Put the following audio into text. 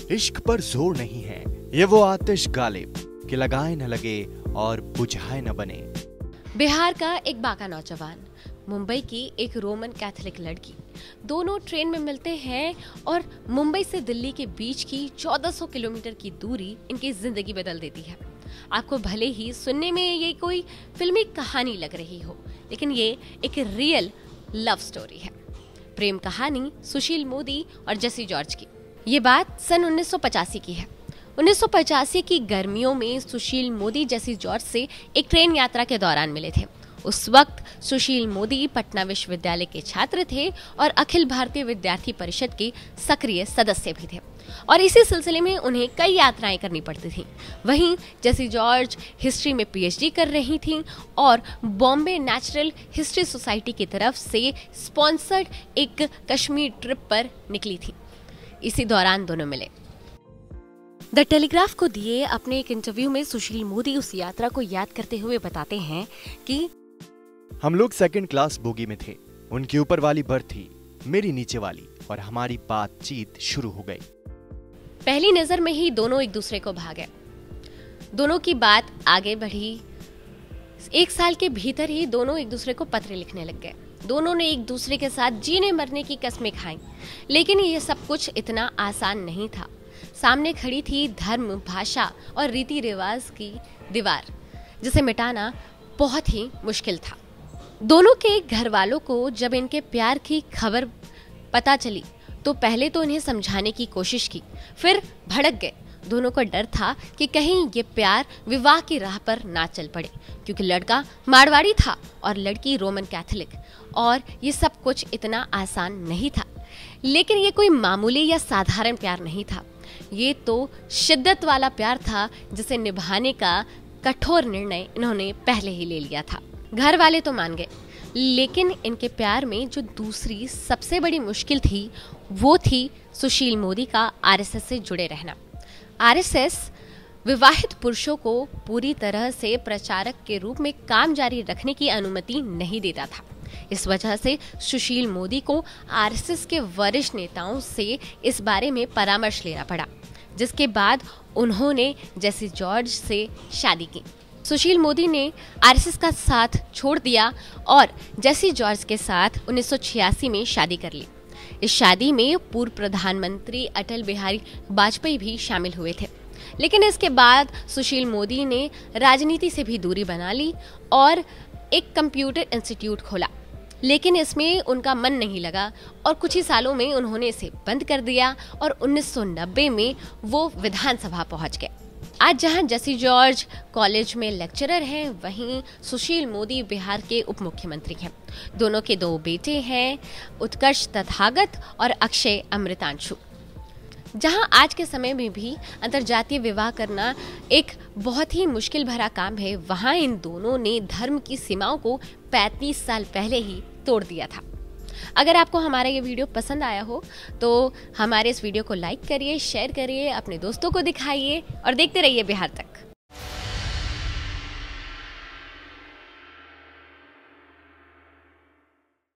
इश्क पर जोर नहीं है, ये वो आतिश गालिब कि लगाए न लगे और बुझाए न बने। बिहार का एक बाका नौजवान, मुंबई की एक रोमन कैथोलिक लड़की, दोनों ट्रेन में मिलते हैं और मुंबई से दिल्ली के बीच की 1400 किलोमीटर की दूरी इनकी जिंदगी बदल देती है। आपको भले ही सुनने में ये कोई फिल्मी कहानी लग रही हो, लेकिन ये एक रियल लव स्टोरी है। प्रेम कहानी सुशील मोदी और जेसी जॉर्ज की। ये बात सन 1985 की है। 1985 की गर्मियों में सुशील मोदी जेसी जॉर्ज से एक ट्रेन यात्रा के दौरान मिले थे। उस वक्त सुशील मोदी पटना विश्वविद्यालय के छात्र थे और अखिल भारतीय विद्यार्थी परिषद के सक्रिय सदस्य भी थे, और इसी सिलसिले में उन्हें कई यात्राएं करनी पड़ती थीं। वहीं जेसी जॉर्ज हिस्ट्री में पीएचडी कर रही थीं और बॉम्बे नेचुरल हिस्ट्री सोसाइटी की तरफ से स्पॉन्सर्ड एक कश्मीर ट्रिप पर निकली थी। इसी दौरान दोनों मिले। द टेलीग्राफ को दिए अपने एक इंटरव्यू में सुशील मोदी उस यात्रा को याद करते हुए बताते हैं कि हम लोग सेकंड क्लास बोगी में थे। उनकी ऊपर वाली बर्थ थी, मेरी नीचे वाली, और हमारी बातचीत शुरू हो गई। पहली नजर में ही दोनों एक दूसरे को भा गए। दोनों की बात आगे बढ़ी। 1 साल के भीतर ही दोनों एक दूसरे को पत्र लिखने लग गए। दोनों ने एक दूसरे के साथ जीने मरने की कस्में खाई, लेकिन ये सब कुछ इतना आसान नहीं था। सामने खड़ी थी धर्म, भाषा और रीति रिवाज की दीवार, जिसे मिटाना बहुत ही मुश्किल था। दोनों के घर वालों को जब इनके प्यार की खबर पता चली तो पहले तो उन्हें समझाने की कोशिश की, फिर भड़क गए। दोनों को डर था कि कहीं ये प्यार विवाह की राह पर ना चल पड़े, क्योंकि लड़का मारवाड़ी था और लड़की रोमन कैथोलिक, और ये सब कुछ इतना आसान नहीं था। लेकिन ये कोई मामूली या साधारण प्यार नहीं था, ये तो शिद्दत वाला प्यार था, जिसे निभाने का कठोर निर्णय इन्होंने पहले ही ले लिया था। घर वाले तो मान गए, लेकिन इनके प्यार में जो दूसरी सबसे बड़ी मुश्किल थी वो थी सुशील मोदी का आरएसएस से जुड़े रहना। आरएसएस विवाहित पुरुषों को पूरी तरह से प्रचारक के रूप में काम जारी रखने की अनुमति नहीं देता था। इस वजह से सुशील मोदी को आरएसएस के वरिष्ठ नेताओं से इस बारे में परामर्श लेना पड़ा, जिसके बाद उन्होंने जेसी जॉर्ज से शादी की। सुशील मोदी ने आरएसएस का साथ छोड़ दिया और जेसी जॉर्ज के साथ 1986 में शादी कर ली। इस शादी में पूर्व प्रधानमंत्री अटल बिहारी वाजपेयी भी शामिल हुए थे। लेकिन इसके बाद सुशील मोदी ने राजनीति से भी दूरी बना ली और एक कंप्यूटर इंस्टीट्यूट खोला, लेकिन इसमें उनका मन नहीं लगा और कुछ ही सालों में उन्होंने इसे बंद कर दिया और 1990 में वो विधानसभा पहुंच गए। आज जहां जेसी जॉर्ज कॉलेज में लेक्चरर हैं, वहीं सुशील मोदी बिहार के उप मुख्यमंत्री हैं। दोनों के 2 बेटे हैं, उत्कर्ष तथागत और अक्षय अमृतांशु। जहां आज के समय में भी अंतर्जातीय विवाह करना एक बहुत ही मुश्किल भरा काम है, वहां इन दोनों ने धर्म की सीमाओं को 35 साल पहले ही तोड़ दिया था। अगर आपको हमारा ये वीडियो पसंद आया हो तो हमारे इस वीडियो को लाइक करिए, शेयर करिए, अपने दोस्तों को दिखाइए और देखते रहिए बिहार तक।